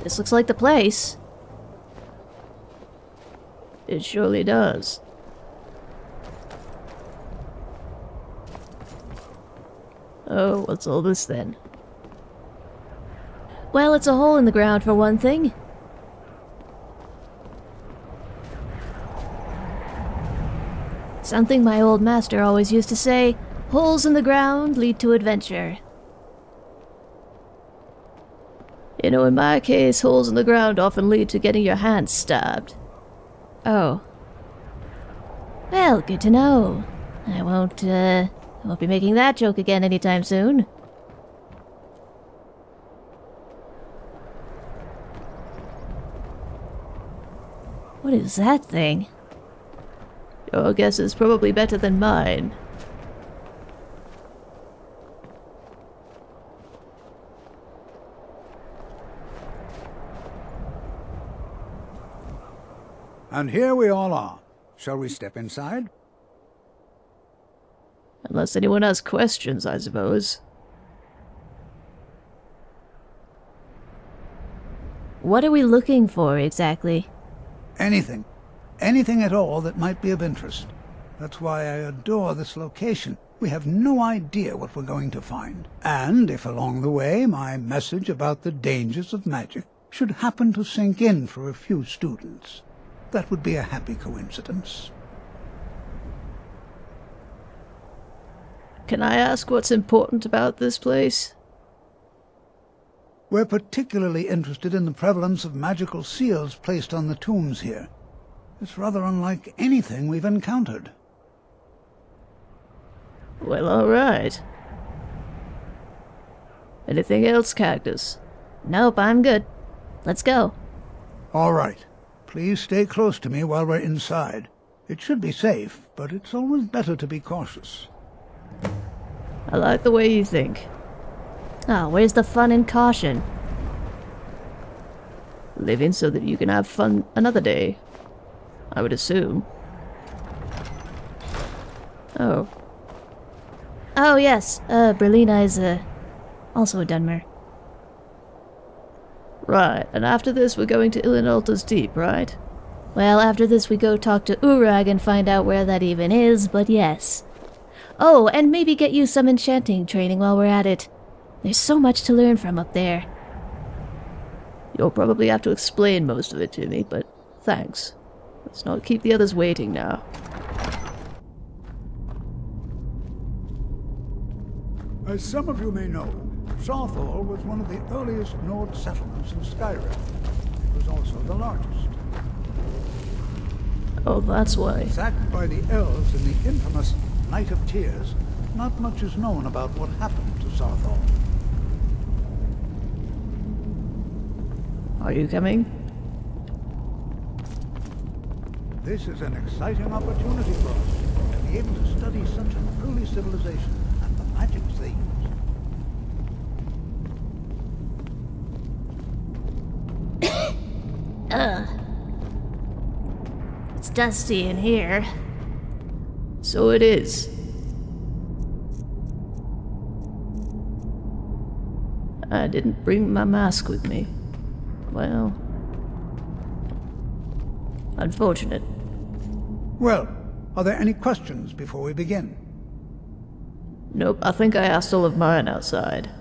This looks like the place. It surely does. Oh, what's all this then? Well, it's a hole in the ground for one thing. Something my old master always used to say, holes in the ground lead to adventure. You know, in my case, holes in the ground often lead to getting your hands stabbed. Oh. Well, good to know. I won't be making that joke again anytime soon. What is that thing? Your guess is probably better than mine. And here we all are. Shall we step inside? Unless anyone has questions, I suppose. What are we looking for, exactly? Anything. Anything at all that might be of interest. That's why I adore this location. We have no idea what we're going to find. And if along the way my message about the dangers of magic should happen to sink in for a few students, that would be a happy coincidence. Can I ask what's important about this place? We're particularly interested in the prevalence of magical seals placed on the tombs here. It's rather unlike anything we've encountered. Well, alright. Anything else, Cactus? Nope, I'm good. Let's go. All right. Please stay close to me while we're inside. It should be safe, but it's always better to be cautious. I like the way you think. Oh, where's the fun in caution? Living so that you can have fun another day, I would assume. Oh. Oh, yes. Berlina is, also a Dunmer. Right, and after this we're going to Ilinalta's Deep, right? Well, after this we go talk to Urag and find out where that even is, but yes. Oh, and maybe get you some enchanting training while we're at it. There's so much to learn from up there. You'll probably have to explain most of it to me, but thanks. Let's not keep the others waiting now. As some of you may know, Southall was one of the earliest Nord settlements in Skyrim. It was also the largest. Oh, that's why. Sacked by the elves in the infamous Night of Tears, not much is known about what happened to Southall. Are you coming? This is an exciting opportunity for us, to be able to study such an early civilization and the magics they use. It's dusty in here. So it is. I didn't bring my mask with me. Well, unfortunate. Well, are there any questions before we begin? Nope, I think I asked all of mine outside.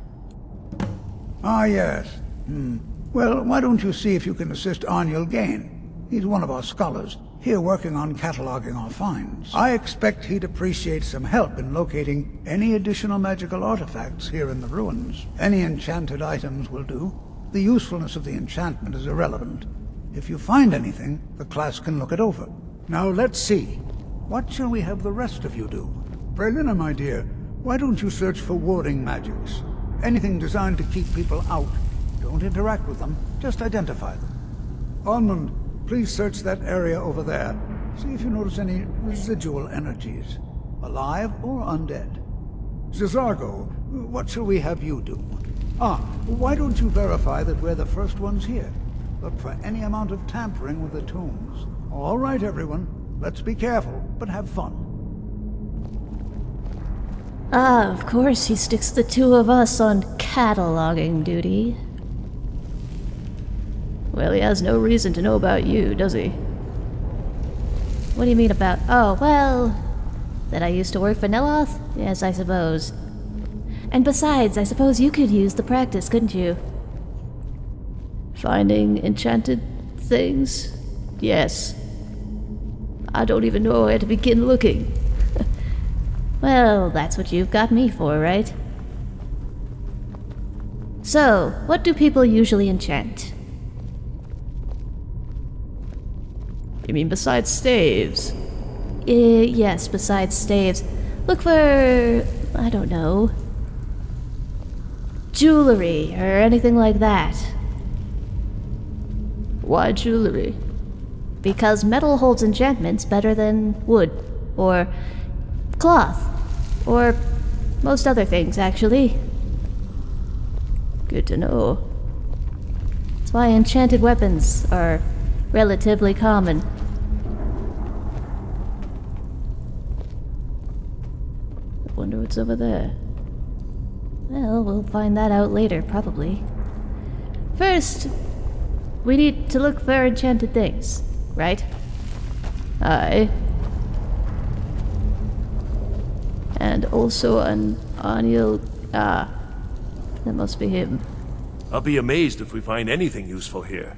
Ah, yes. Well, why don't you see if you can assist Arniel Gain? He's one of our scholars, here working on cataloging our finds. I expect he'd appreciate some help in locating any additional magical artifacts here in the ruins. Any enchanted items will do. The usefulness of the enchantment is irrelevant. If you find anything, the class can look it over. Now let's see. What shall we have the rest of you do? Berlina, my dear, why don't you search for warding magics? Anything designed to keep people out. Don't interact with them, just identify them. Almond, please search that area over there. See if you notice any residual energies, alive or undead. Zizargo, what shall we have you do? Why don't you verify that we're the first ones here? Look for any amount of tampering with the tombs. All right, everyone. Let's be careful, but have fun. Ah, of course he sticks the two of us on cataloging duty. Well, he has no reason to know about you, does he? What do you mean about... Oh, well... That I used to work for Neloth? Yes, I suppose. And besides, I suppose you could use the practice, couldn't you? Finding enchanted things? Yes. I don't even know where to begin looking. Well, that's what you've got me for, right? So, what do people usually enchant? You mean besides staves? Yes, besides staves. Look for... I don't know... jewelry, or anything like that. Why jewelry? Because metal holds enchantments better than wood, or cloth, or most other things, actually. Good to know. That's why enchanted weapons are relatively common. I wonder what's over there. Well, we'll find that out later, probably. First, we need to look for enchanted things, right? Aye. And also an Aniel... Ah, that must be him. I'll be amazed if we find anything useful here.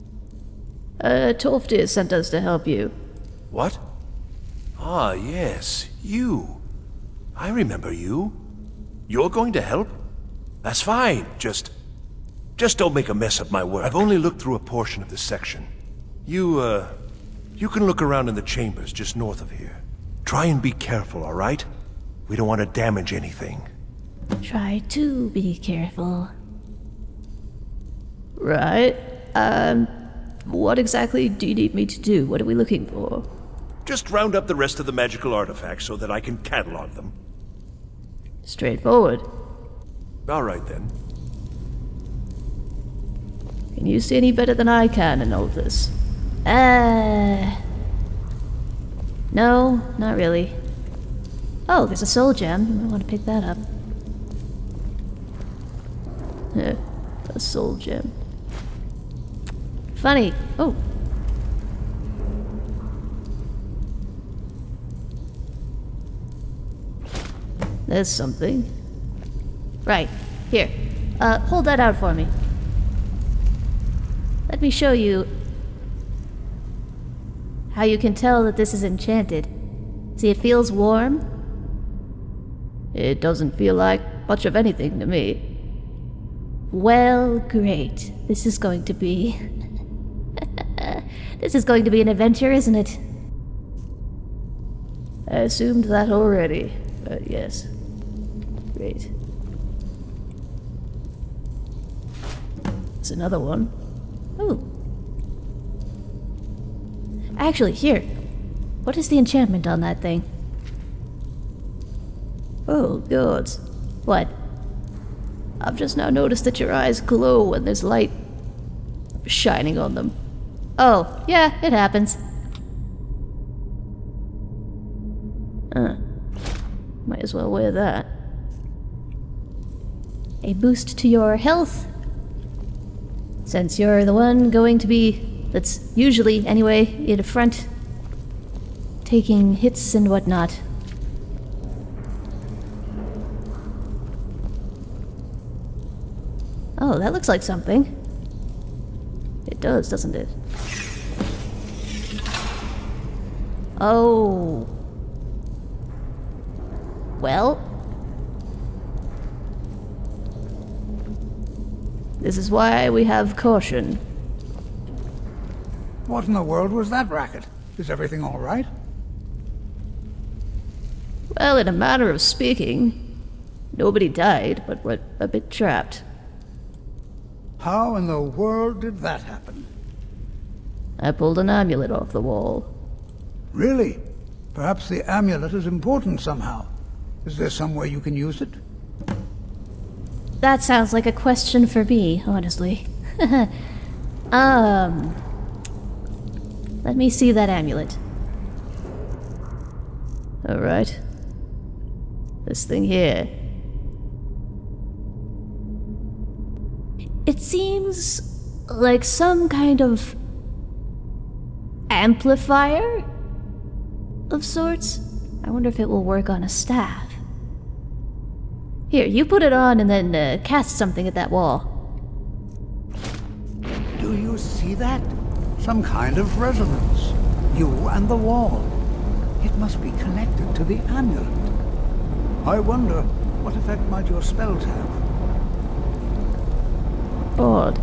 Toftir sent us to help you. What? Ah, yes, you. I remember you. You're going to help? That's fine, just don't make a mess of my work. I've only looked through a portion of this section. You can look around in the chambers just north of here. Try and be careful, all right? We don't want to damage anything. Try to be careful. Right. What exactly do you need me to do? What are we looking for? Just round up the rest of the magical artifacts so that I can catalog them. Straightforward. All right, then. Can you see any better than I can in all this? No, not really. Oh, there's a soul gem. You might want to pick that up. Yeah, a soul gem. Funny. Oh. There's something. Right. Here. Hold that out for me. Let me show you how you can tell that this is enchanted. See, it feels warm. It doesn't feel like much of anything to me. Well, great. This is going to be... This is going to be an adventure, isn't it? I assumed that already, but yes. Great. It's another one. Ooh. Actually, here. What is the enchantment on that thing? Oh, gods. What? I've just now noticed that your eyes glow when there's light shining on them. Oh, yeah, it happens. Might as well wear that. A boost to your health. Since you're the one going to be, that's usually, anyway, in front, taking hits and whatnot. Oh, that looks like something. It does, doesn't it? Oh. Well. This is why we have caution. What in the world was that racket? Is everything all right? Well, in a manner of speaking, nobody died, but we're a bit trapped. How in the world did that happen? I pulled an amulet off the wall. Really? Perhaps the amulet is important somehow. Is there some way you can use it? That sounds like a question for me, honestly. Let me see that amulet. Alright. This thing here. It seems like some kind of amplifier of sorts. I wonder if it will work on a staff. Here, you put it on and then cast something at that wall. Do you see that? Some kind of resonance. You and the wall. It must be connected to the amulet. I wonder, what effect might your spells have? Odd.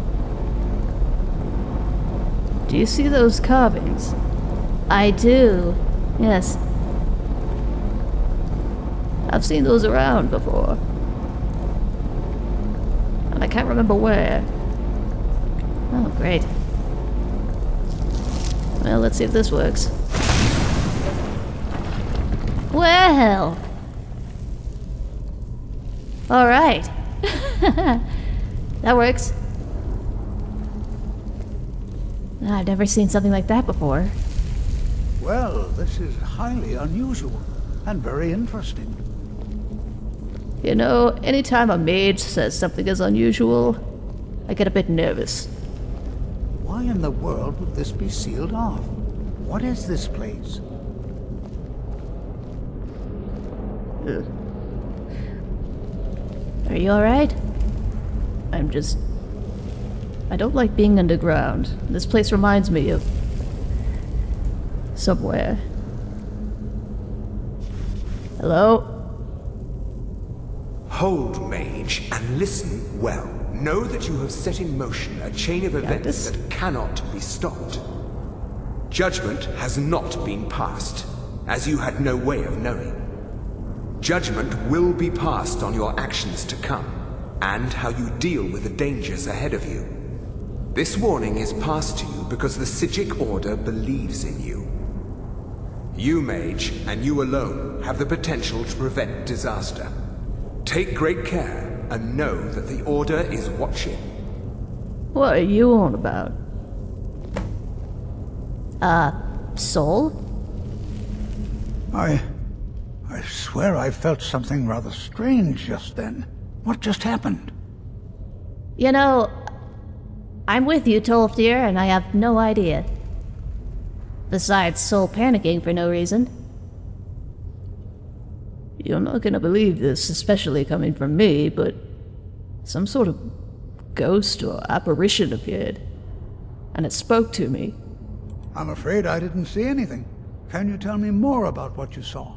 Do you see those carvings? I do, yes. I've seen those around before. And I can't remember where. Oh, great. Well, let's see if this works. Well. All right. That works. I've never seen something like that before. Well, this is highly unusual and very interesting. You know, anytime a mage says something is unusual, I get a bit nervous. Why in the world would this be sealed off? What is this place? Are you alright? I don't like being underground. This place reminds me of somewhere. Hello? Hold, mage, and listen well. Know that you have set in motion a chain of events that cannot be stopped. Judgment has not been passed, as you had no way of knowing. Judgment will be passed on your actions to come, and how you deal with the dangers ahead of you. This warning is passed to you because the Psijic Order believes in you. You, mage, and you alone, have the potential to prevent disaster. Take great care, and know that the Order is watching. What are you on about? Soul? I swear I felt something rather strange just then. What just happened? You know, I'm with you, Tolfdir, and I have no idea. Besides Soul panicking for no reason. You're not gonna believe this, especially coming from me, but some sort of ghost or apparition appeared, and it spoke to me. I'm afraid I didn't see anything. Can you tell me more about what you saw?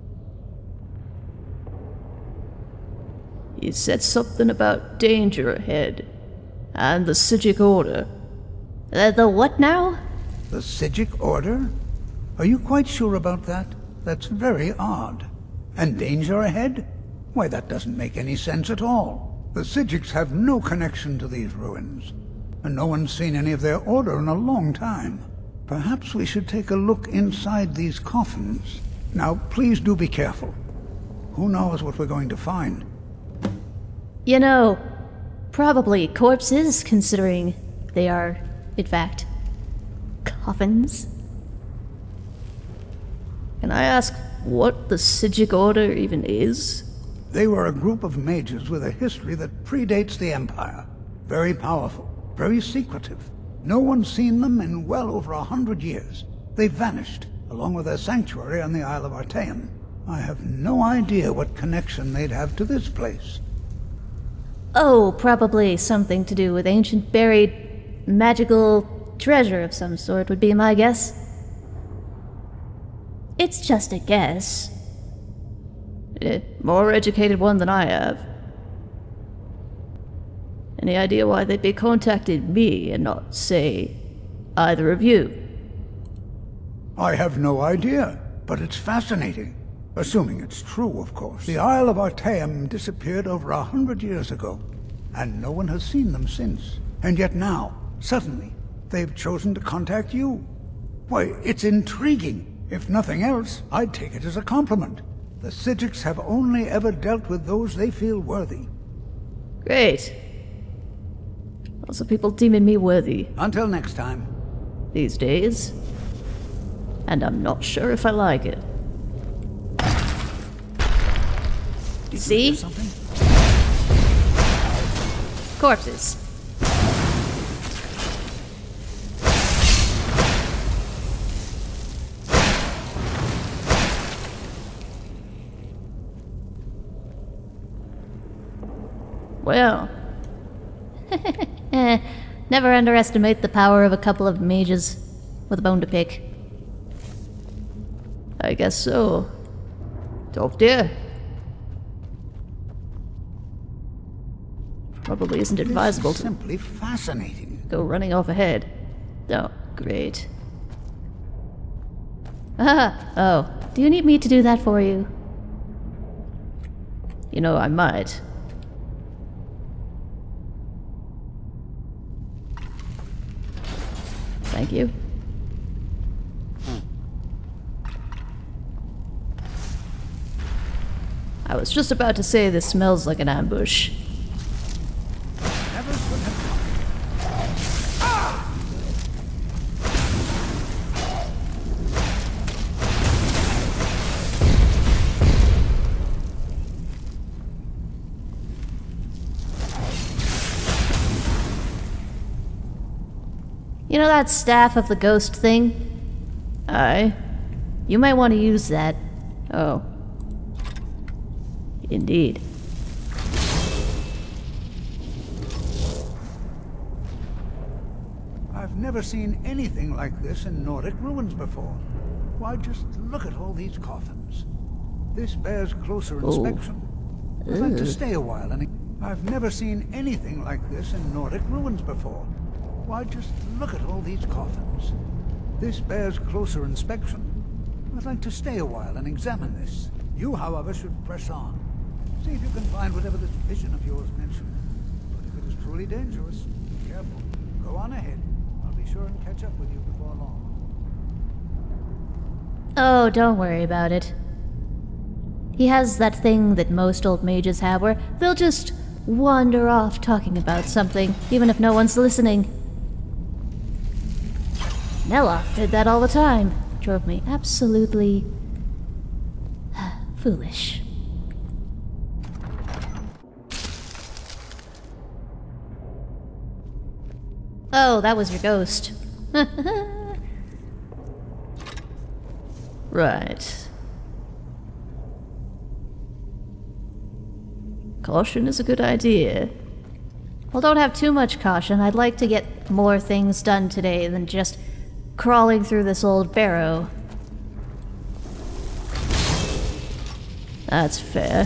He said something about danger ahead, and the Psijic Order. The what now? The Psijic Order? Are you quite sure about that? That's very odd. And danger ahead? Why, that doesn't make any sense at all. The Psijics have no connection to these ruins, and no one's seen any of their order in a long time. Perhaps we should take a look inside these coffins. Now, please do be careful. Who knows what we're going to find? You know, probably corpses, considering they are, in fact, coffins. Can I ask what the Psijic Order even is? They were a group of mages with a history that predates the Empire. Very powerful, very secretive. No one's seen them in well over 100 years. They vanished, along with their sanctuary on the Isle of Artaeum. I have no idea what connection they'd have to this place. Oh, probably something to do with ancient buried magical treasure of some sort would be my guess. It's just a guess. More educated one than I have. Any idea why they'd be contacting me and not, say, either of you? I have no idea, but it's fascinating. Assuming it's true, of course. The Isle of Artaeum disappeared over 100 years ago, and no one has seen them since. And yet now, suddenly, they've chosen to contact you. Why, it's intriguing. If nothing else, I'd take it as a compliment. The Psijics have only ever dealt with those they feel worthy. Great. Lots of people deeming me worthy Until next time. these days. And I'm not sure if I like it. Did See? you hear something? Corpses. Well. Never underestimate the power of a couple of mages with a bone to pick. I guess so. Top dear. Probably isn't advisable to Simply fascinating. go running off ahead. Oh, great. Oh, do you need me to do that for you? You know, I might. Thank you. I was just about to say this smells like an ambush. Never could have You know that staff of the ghost thing? Aye. You might want to use that. Oh. Indeed. I've never seen anything like this in Nordic ruins before. Why, just look at all these coffins. This bears closer inspection. I'd like to stay a while and... I've never seen anything like this in Nordic ruins before. Why, just look at all these coffins. This bears closer inspection. I'd like to stay a while and examine this. You, however, should press on. See if you can find whatever this vision of yours mentioned. But if it is truly dangerous, be careful. Go on ahead. I'll be sure and catch up with you before long. Oh, don't worry about it. He has that thing that most old mages have where they'll just wander off talking about something, even if no one's listening. Neloth did that all the time. Drove me absolutely foolish. Oh, that was your ghost. Right. Caution is a good idea. Well, don't have too much caution. I'd like to get more things done today than just crawling through this old barrow. That's fair.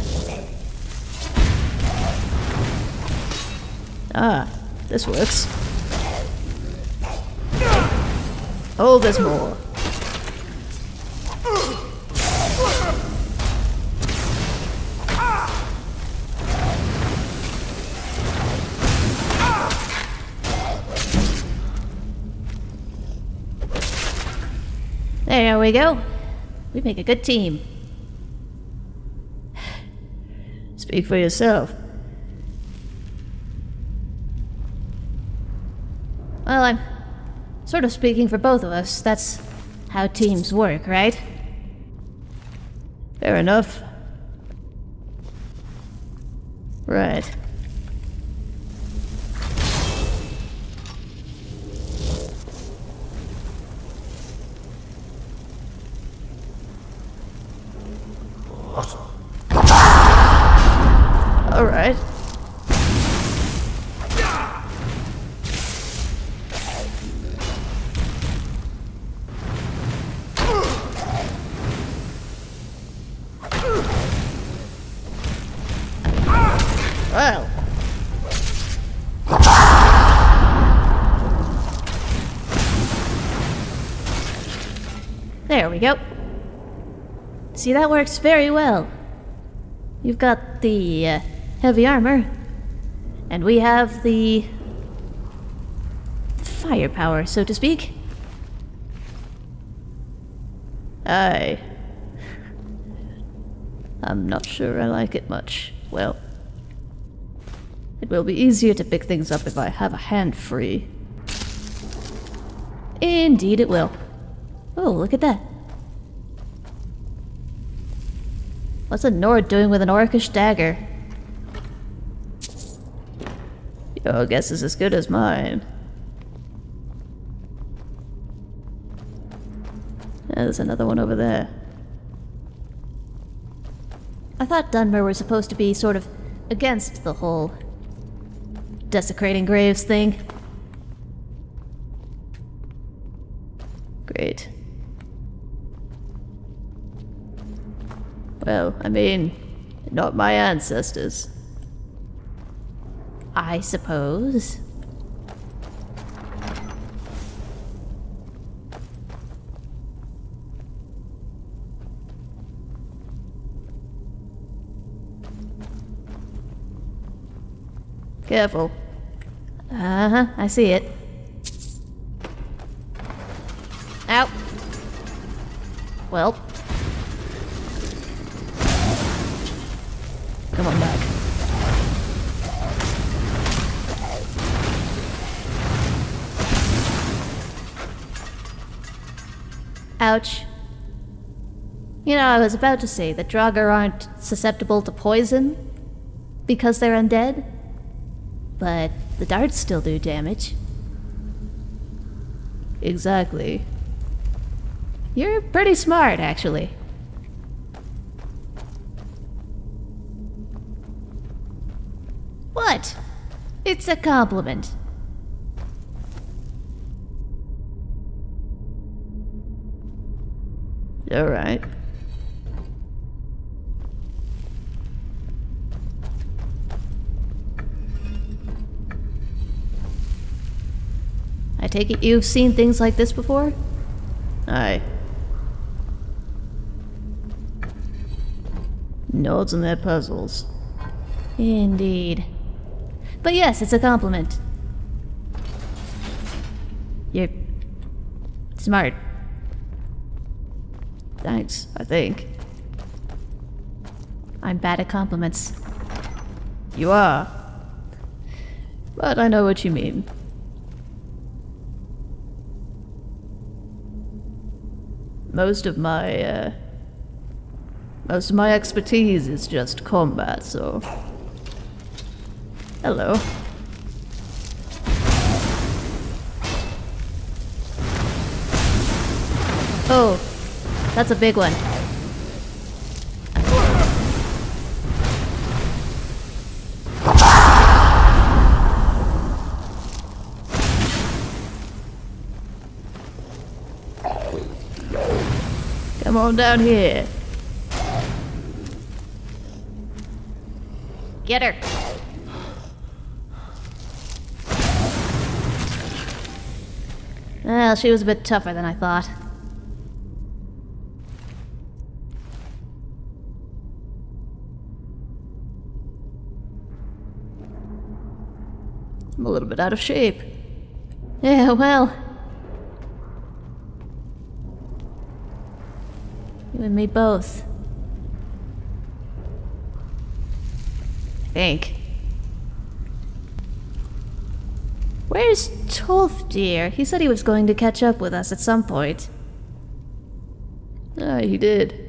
Ah, this works. Oh, there's more. There we go. We make a good team. Speak for yourself. Well, I'm sort of speaking for both of us. That's how teams work, right? Fair enough. Right. All right. Well. There we go. See, that works very well. You've got the heavy armor, and we have the firepower, so to speak. Aye. I'm not sure I like it much. Well, it will be easier to pick things up if I have a hand free. Indeed it will. Oh, look at that. What's a Nord doing with an orcish dagger? Your guess is as good as mine. There's another one over there. I thought Dunmer were supposed to be sort of against the whole desecrating graves thing. Great. Well, I mean, not my ancestors. I suppose. Careful. Uh-huh, I see it. Ow. Well. Come on back. Ouch. You know, I was about to say that Draugr aren't susceptible to poison because they're undead, but the darts still do damage. Exactly. You're pretty smart, actually. What? It's a compliment. Alright. I take it you've seen things like this before? Aye. Nords and their puzzles. Indeed. But yes, it's a compliment. You're smart. Thanks, I think. I'm bad at compliments. You are. But I know what you mean. Most of my expertise is just combat, so... Hello. Oh, that's a big one. Come on down here. Get her. Well, she was a bit tougher than I thought. I'm a little bit out of shape. Yeah, well. You and me both. I think. Where's Tolfdir? He said he was going to catch up with us at some point. Ah, he did.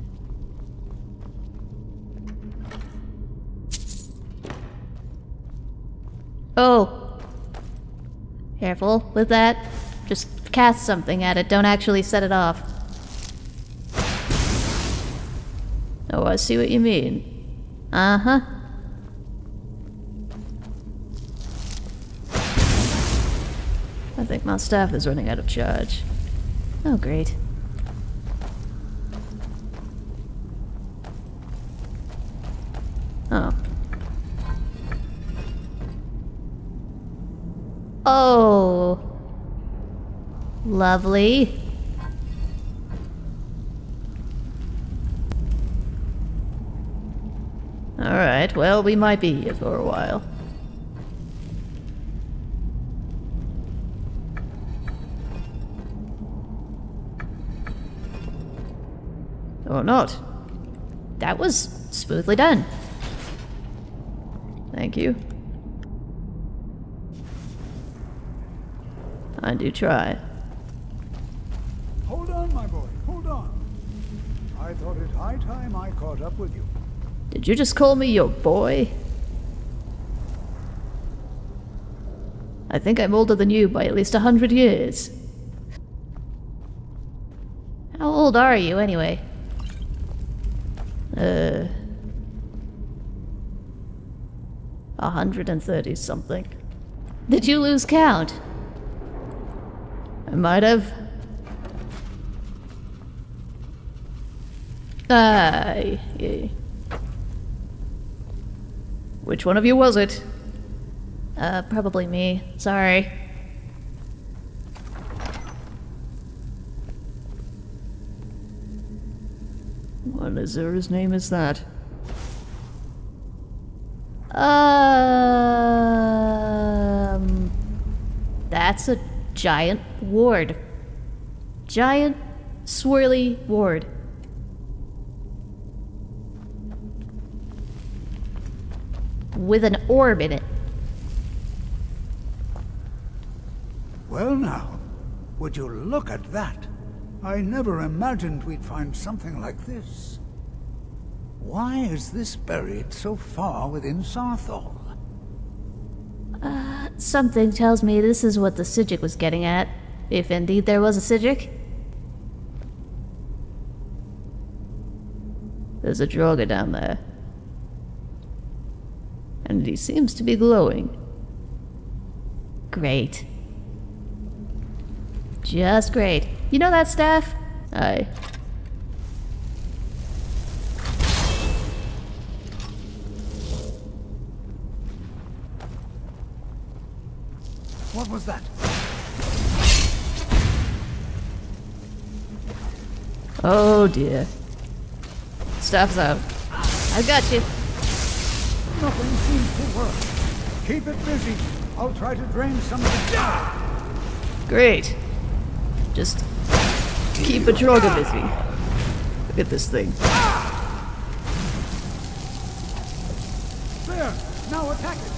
Oh. Careful with that. Just cast something at it, don't actually set it off. Oh, I see what you mean. Uh-huh. I think my staff is running out of charge. Oh, great. Oh. Oh. Lovely. Alright, well, we might be here for a while. Or not. That was smoothly done. Thank you. I do try. Hold on, my boy, hold on. I thought it high time I caught up with you. Did you just call me your boy? I think I'm older than you by at least 100 years. How old are you, anyway? 130 something. Did you lose count? I might have. Yeah. Which one of you was it? Probably me. Sorry. What is his name is that? That's a giant ward. Giant, swirly ward. With an orb in it. Well now, would you look at that? I never imagined we'd find something like this. Why is this buried so far within Sarthol? Something tells me this is what the Psijic was getting at. If indeed there was a Psijic. There's a Draugr down there. And he seems to be glowing. Great. Just great. You know that staff? Aye. What was that? Oh dear. Staff's out. I've got you. Nothing seems to work. Keep it busy. I'll try to drain some of the... Great. Just keep a Draugr busy. Look at this thing. There! Now attack it!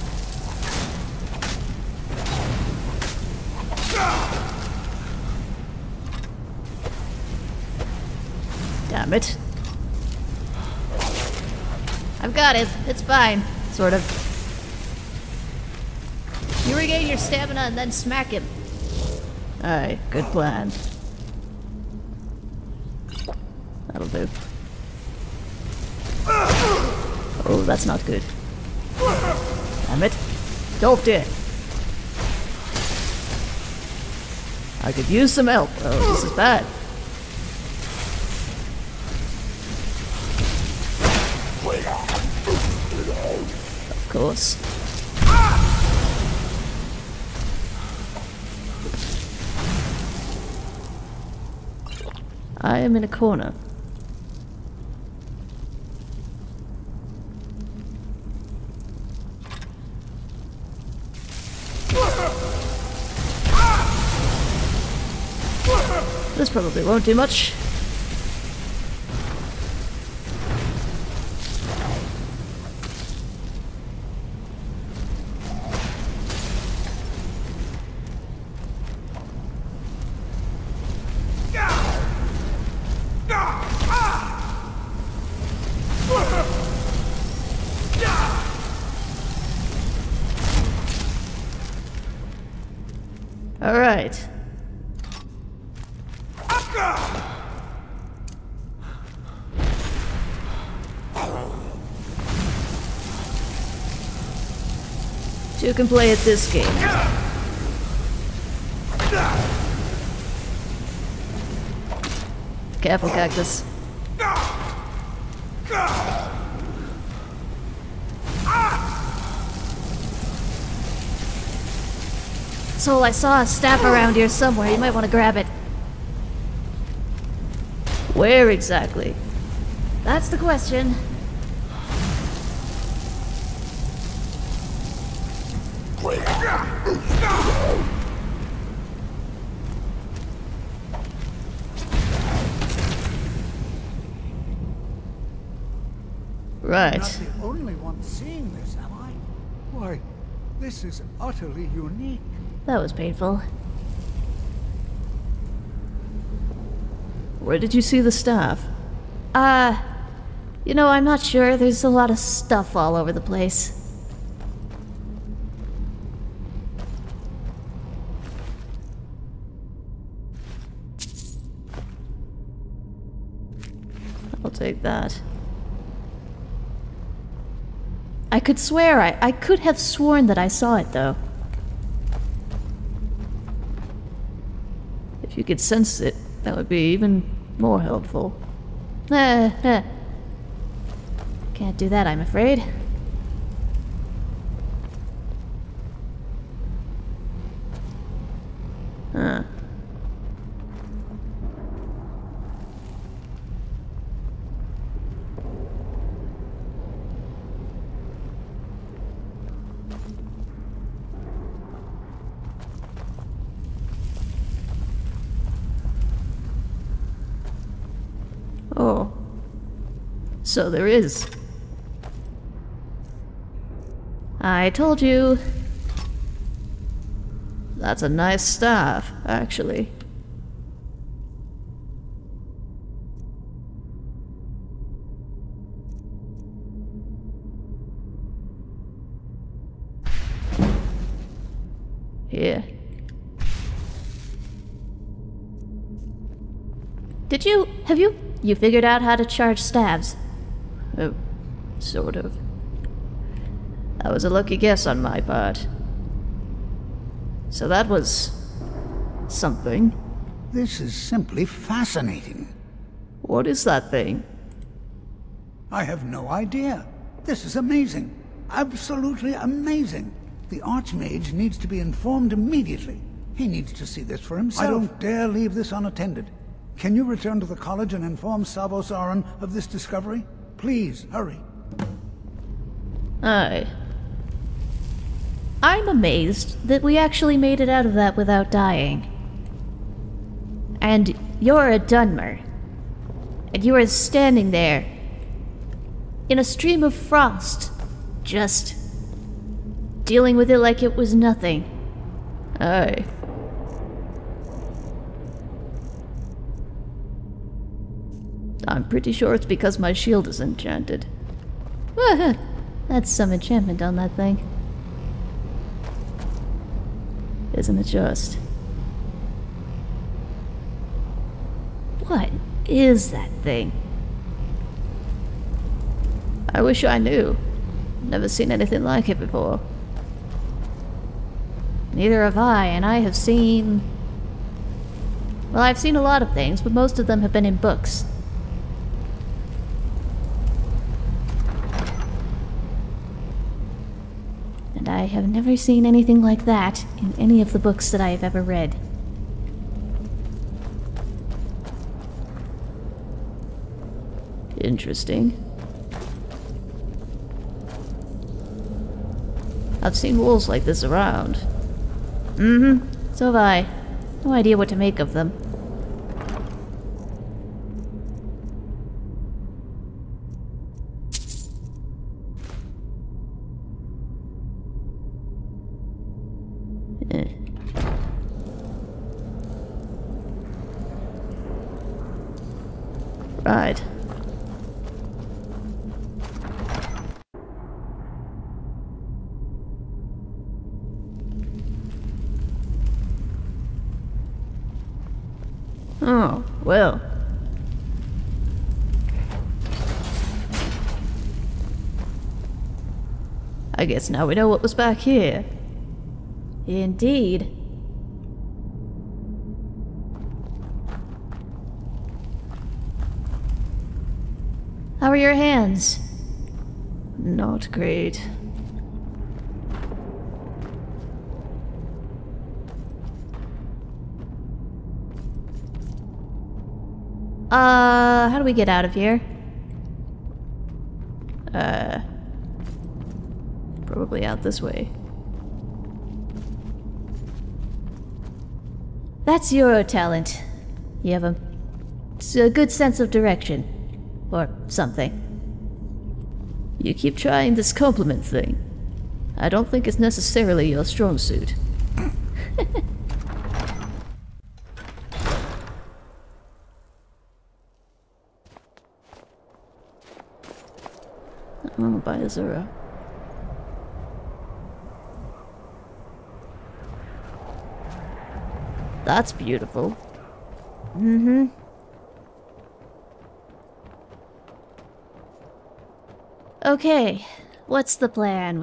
Damn it. I've got it. It's fine. Sort of. You regain your stamina and then smack him. Aye, good plan. That'll do. Oh, that's not good. Damn it. Don't dear. I could use some help. Oh, this is bad. Of course. I am in a corner. This probably won't do much. All right. Two can play at this game. Careful, Cactus. Soul, I saw a staff around here somewhere. You might want to grab it. Where exactly? That's the question. Right. I'm not the only one seeing this, am I? Why, this is utterly unique. That was painful. Where did you see the staff? You know, I'm not sure. There's a lot of stuff all over the place. I'll take that. I could swear I could have sworn that I saw it, though. If you could sense it, that would be even more helpful. Can't do that, I'm afraid. Huh. Oh. So there is. I told you. That's a nice staff, actually. Here. Have you figured out how to charge stabs? Oh, sort of. That was a lucky guess on my part. So that was... something. This is simply fascinating. What is that thing? I have no idea. This is amazing. Absolutely amazing. The Archmage needs to be informed immediately. He needs to see this for himself. I don't dare leave this unattended. Can you return to the college and inform Savos Aran of this discovery? Please, hurry. Aye. I'm amazed that we actually made it out of that without dying. And you're a Dunmer. And you are standing there in a stream of frost, just dealing with it like it was nothing. Aye. I'm pretty sure it's because my shield is enchanted. That's some enchantment on that thing. Isn't it just? What is that thing? I wish I knew. Never seen anything like it before. Neither have I, and I have seen... Well, I've seen a lot of things, but most of them have been in books. And I have never seen anything like that in any of the books that I have ever read. Interesting. I've seen wolves like this around. So have I. No idea what to make of them. Right. Oh, well. I guess now we know what was back here. Indeed. How are your hands? Not great. How do we get out of here? Probably out this way. That's your talent. You have a good sense of direction. Or something. You keep trying this compliment thing. I don't think it's necessarily your strong suit. Oh, by Azura. That's beautiful. Okay, What's the plan?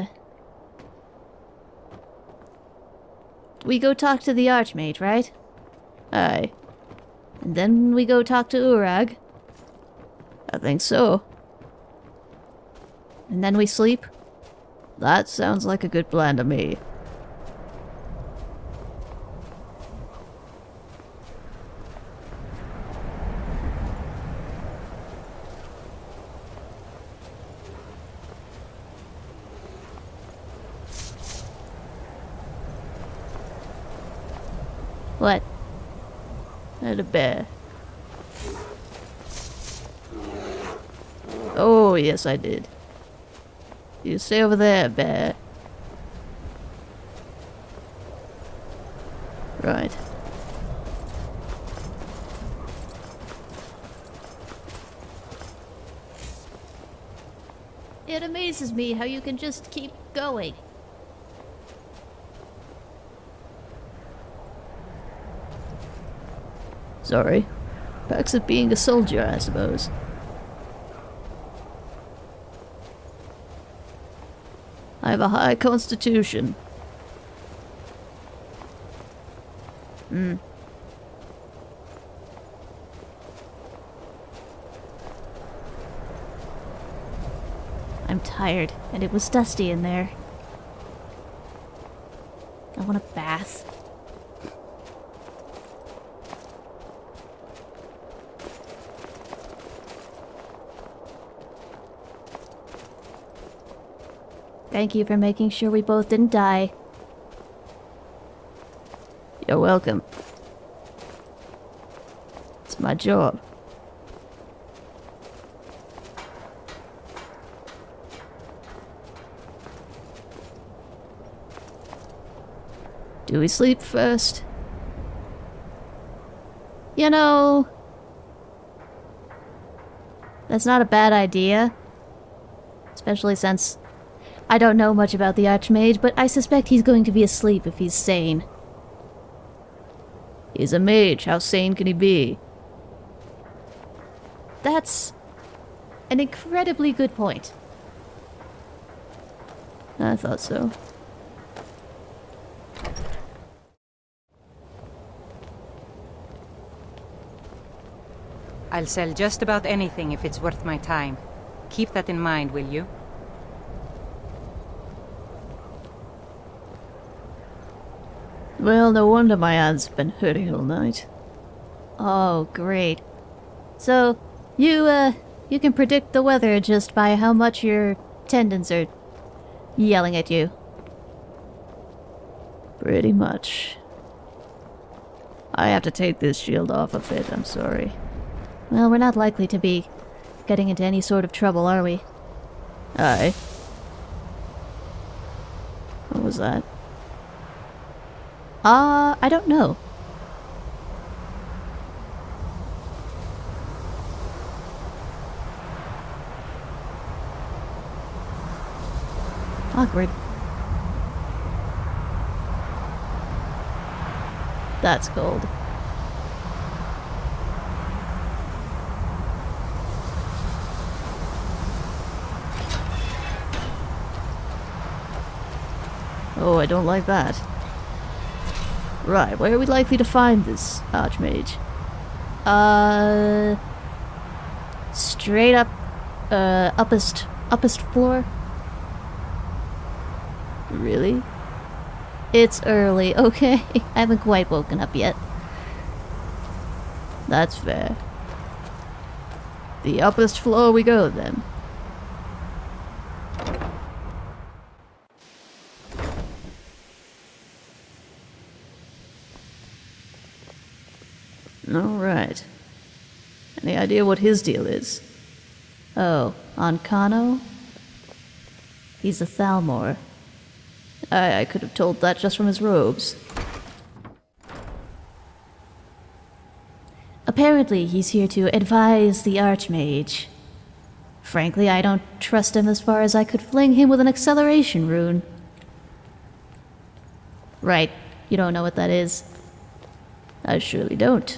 We go talk to the Archmage, right? Aye. And then we go talk to Urag. I think so. And then we sleep? That sounds like a good plan to me. What? And a bear. Oh, yes, I did. You stay over there, bear. Right. It amazes me how you can just keep going. Sorry. Perks of being a soldier, I suppose. I have a high constitution. I'm tired, and it was dusty in there. I want a bath. Thank you for making sure we both didn't die. You're welcome. It's my job. Do we sleep first? You know, that's not a bad idea. Especially since I don't know much about the Archmage, but I suspect he's going to be asleep if he's sane. He's a mage. How sane can he be? That's an incredibly good point. I thought so. I'll sell just about anything if it's worth my time. Keep that in mind, will you? Well, no wonder my hand's been hurting all night. Oh, great. So, you can predict the weather just by how much your tendons are yelling at you. Pretty much. I have to take this shield off a bit, I'm sorry. Well, we're not likely to be getting into any sort of trouble, are we? Aye. What was that? I don't know. Awkward. That's cold. Oh, I don't like that. Right, where are we likely to find this Archmage? Straight up, uppest floor? Really? It's early, okay? I haven't quite woken up yet. That's fair. The uppest floor we go, then. Alright. Any idea what his deal is? Oh, on Kano? He's a Thalmor. I could have told that just from his robes. Apparently, he's here to advise the Archmage. Frankly, I don't trust him as far as I could fling him with an acceleration rune. Right, you don't know what that is. I surely don't.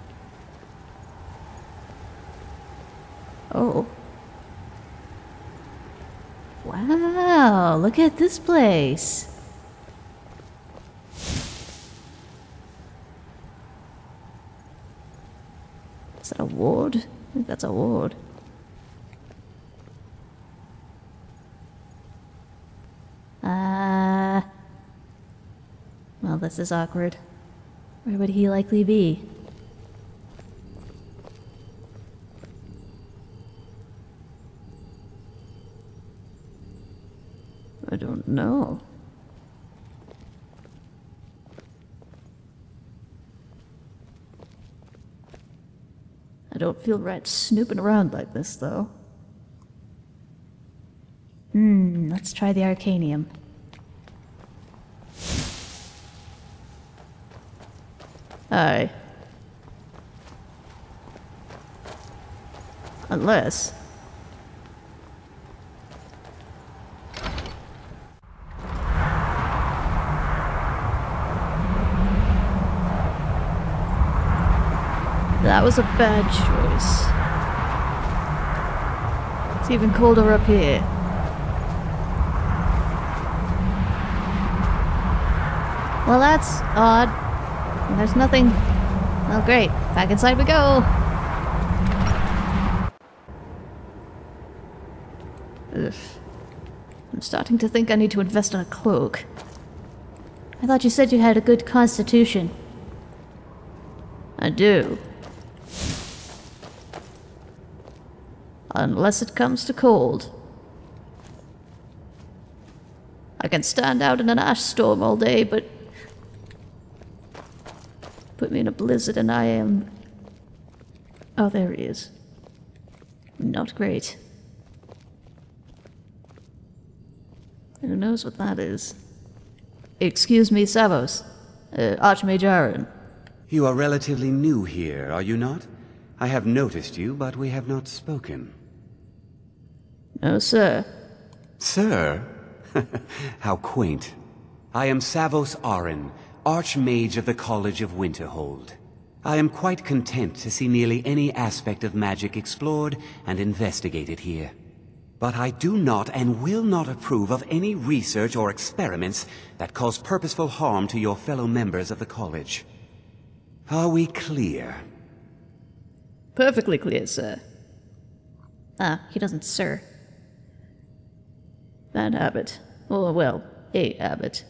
Oh. Wow, look at this place. Is that a ward? I think that's a ward. Well, this is awkward. Where would he likely be? I don't know. I don't feel right snooping around like this, though. Let's try the Arcanium. Aye. Unless... That was a bad choice. It's even colder up here. Well, that's odd. There's nothing... Oh, great. Back inside we go! Ugh. I'm starting to think I need to invest in a cloak. I thought you said you had a good constitution. I do. Unless it comes to cold. I can stand out in an ash storm all day, but... put me in a blizzard and I am... Oh, there he is. Not great. Who knows what that is? Excuse me, Savos. Archmage Aaron. You are relatively new here, are you not? I have noticed you, but we have not spoken. No, sir. Sir? How quaint. I am Savos Aaron, Archmage of the College of Winterhold. I am quite content to see nearly any aspect of magic explored and investigated here. But I do not and will not approve of any research or experiments that cause purposeful harm to your fellow members of the college. Are we clear? Perfectly clear, sir. Ah, he doesn't, sir. Bad habit. Or, well, a habit.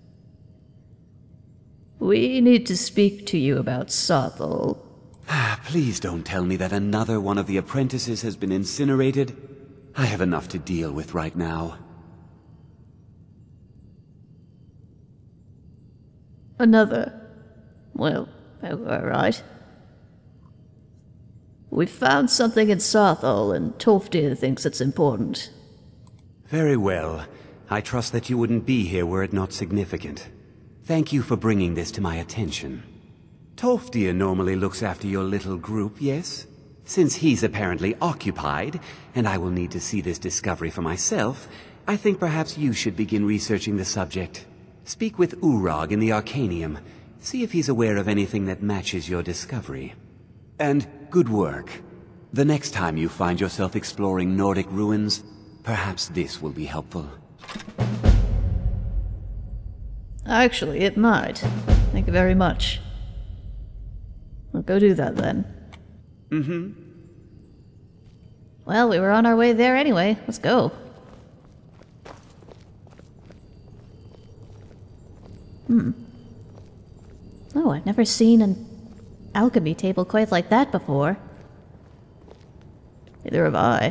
We need to speak to you about Sarthal. Please don't tell me that another one of the apprentices has been incinerated. I have enough to deal with right now. Another? Well, alright. We found something in Sarthal, and Tolfdir thinks it's important. Very well. I trust that you wouldn't be here were it not significant. Thank you for bringing this to my attention. Tolfdir normally looks after your little group, yes? Since he's apparently occupied, and I will need to see this discovery for myself, I think perhaps you should begin researching the subject. Speak with Urag in the Arcanium. See if he's aware of anything that matches your discovery. And good work. The next time you find yourself exploring Nordic ruins, perhaps this will be helpful. Actually, it might. Thank you very much. We'll go do that then. Well, we were on our way there anyway. Let's go. Oh, I've never seen an alchemy table quite like that before. Neither have I.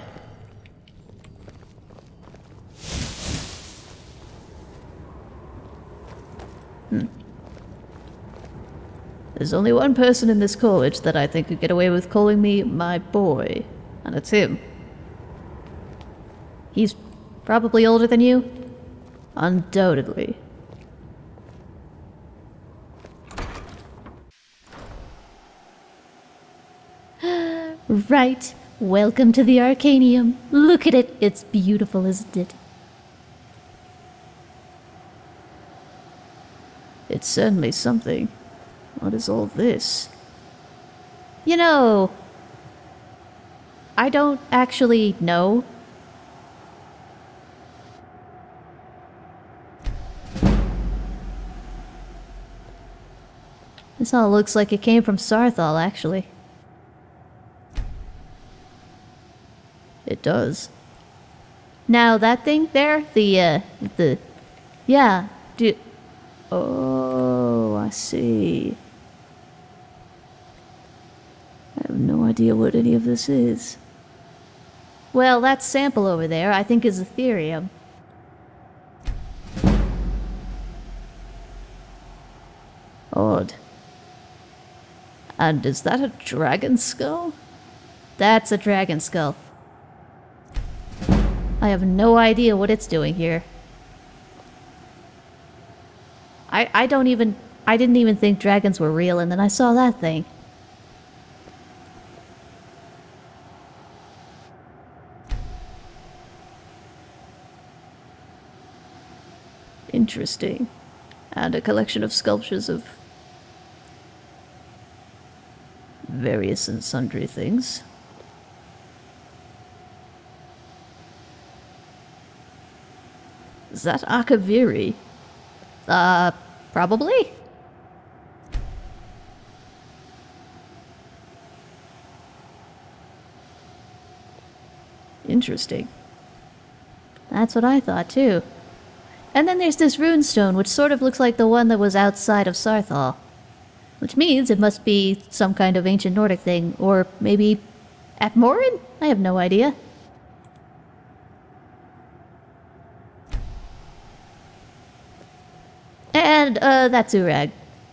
There's only one person in this college that I think could get away with calling me my boy, and it's him. He's probably older than you? Undoubtedly. Right. Welcome to the Arcanium. Look at it. It's beautiful, isn't it? It's certainly something. What is all this? You know, I don't actually know. This all looks like it came from Sarthal, actually. It does. Now, that thing there, yeah, Oh, I see. I have no idea what any of this is. well, that sample over there, I think is Ethereum. Odd. And is that a dragon skull? That's a dragon skull. I have no idea what it's doing here. I didn't even think dragons were real, and then I saw that thing. Interesting. And a collection of sculptures of various and sundry things. Is that Akaviri? Probably? Interesting. That's what I thought, too. And then there's this runestone, which sort of looks like the one that was outside of Sarthal. Which means it must be some kind of ancient Nordic thing, or maybe Atmoran? I have no idea. And, that's Urag.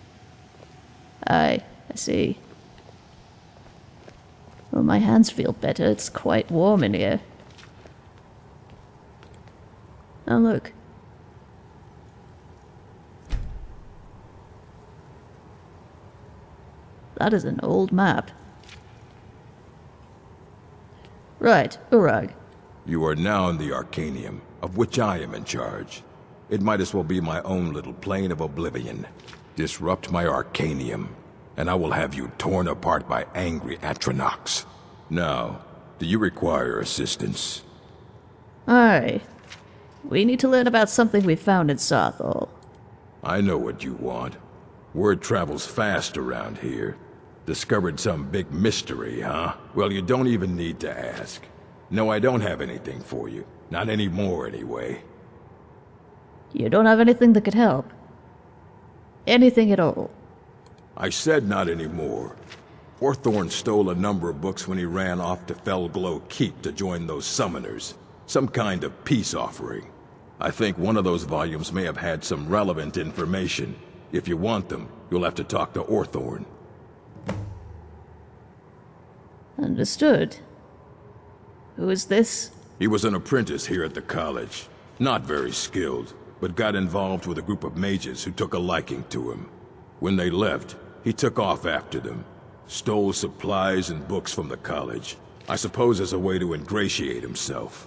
I see. Well, my hands feel better. It's quite warm in here. Oh, look. That is an old map. Right, Urag. You are now in the Arcanium, of which I am in charge. It might as well be my own little plane of oblivion. Disrupt my Arcanium, and I will have you torn apart by angry Atronachs. Now, do you require assistance? Aye. We need to learn about something we found in Sarthal. I know what you want. Word travels fast around here. Discovered some big mystery, huh? Well, you don't even need to ask. No, I don't have anything for you. Not anymore, anyway. You don't have anything that could help? Anything at all? I said not anymore. Orthorn stole a number of books when he ran off to Felglow Keep to join those summoners. Some kind of peace offering. I think one of those volumes may have had some relevant information. If you want them, you'll have to talk to Orthorn. Understood. Who is this? He was an apprentice here at the college. Not very skilled, but got involved with a group of mages who took a liking to him. When they left, he took off after them. Stole supplies and books from the college. I suppose as a way to ingratiate himself.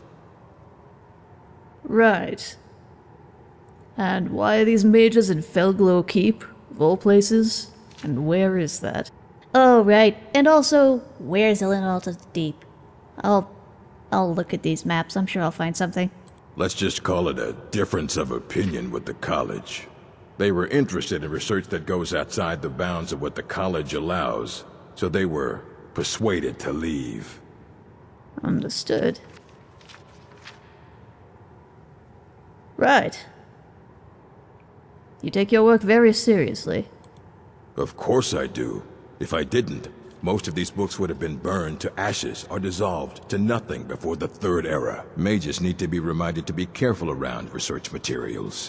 Right. And why are these mages in Felglow Keep, of all places? And where is that? Oh, right. And also, where's Elenalta's Deep? I'll look at these maps. I'm sure I'll find something. Let's just call it a difference of opinion with the college. They were interested in research that goes outside the bounds of what the college allows, so they were persuaded to leave. Understood. Right. You take your work very seriously. Of course I do. If I didn't, most of these books would have been burned to ashes or dissolved to nothing before the Third Era. Mages need to be reminded to be careful around research materials.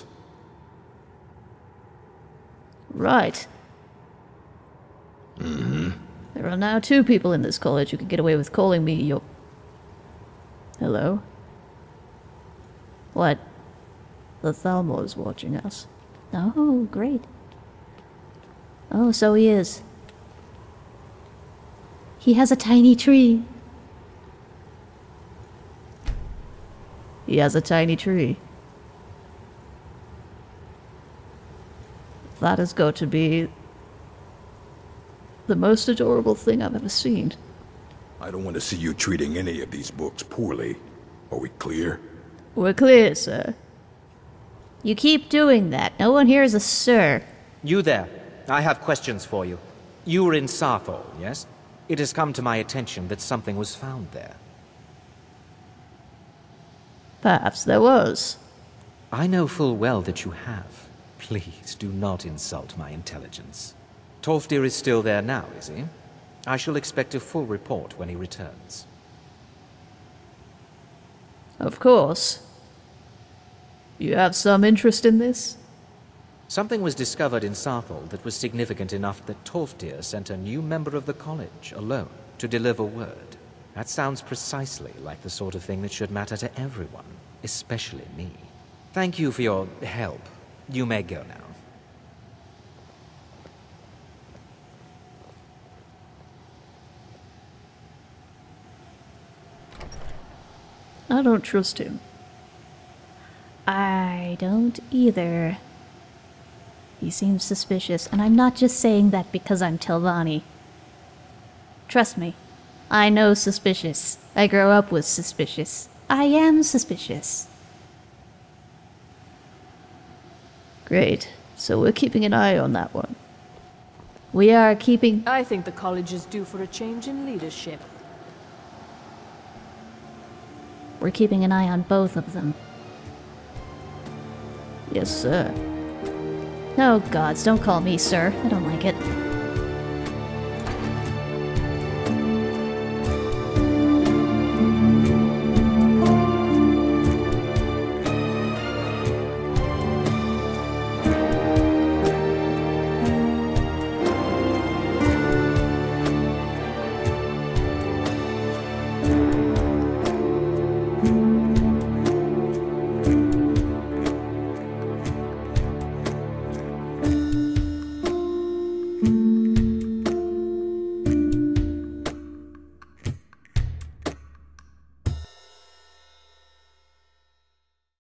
Right. Mm-hmm. There are now 2 people in this college who can get away with calling me your... Hello? What? The Thalmor is watching us. Oh, great. Oh, so he is. He has a tiny tree. He has a tiny tree. That has got to be the most adorable thing I've ever seen. I don't want to see you treating any of these books poorly. Are we clear? We're clear, sir. You keep doing that. No one here is a sir. You there. I have questions for you. You were in Sarthol, yes? It has come to my attention that something was found there. Perhaps there was. I know full well that you have. Please do not insult my intelligence. Tolfdir is still there now, is he? I shall expect a full report when he returns. Of course. You have some interest in this? Something was discovered in Sarthol that was significant enough that Tolfdir sent a new member of the college, alone, to deliver word. That sounds precisely like the sort of thing that should matter to everyone, especially me. Thank you for your help. You may go now. I don't trust him. I don't either. He seems suspicious, and I'm not just saying that because I'm Telvanni. Trust me, I know suspicious. I grew up with suspicious. I am suspicious. Great. So we're keeping an eye on that one. We are keeping... I think the college is due for a change in leadership. We're keeping an eye on both of them. Yes, sir. Oh gods, don't call me sir. I don't like it.